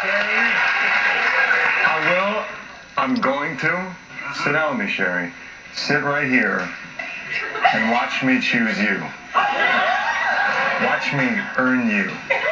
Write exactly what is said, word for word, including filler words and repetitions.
I will. I'm going to. Sit down with me, Sherry. Sit right here and watch me choose you. Watch me earn you.